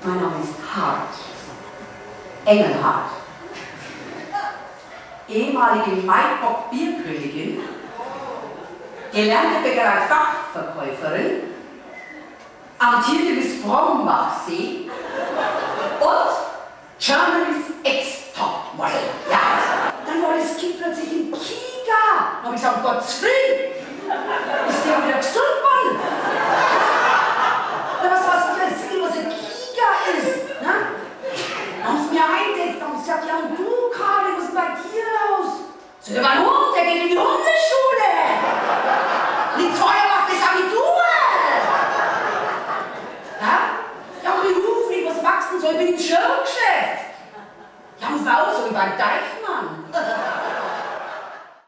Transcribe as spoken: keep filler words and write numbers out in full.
Mein Name ist Hart. Engelhart. Ehemalige Maibock-Bierkönigin, gelernte Bäckerei-Fachverkäuferin, amtierende Miss Brombachsee und Germany's Ex-Top-Model. Ja. Dann war das Kind plötzlich im Kika. Da habe ich gesagt, Gottes Willen, ist der wieder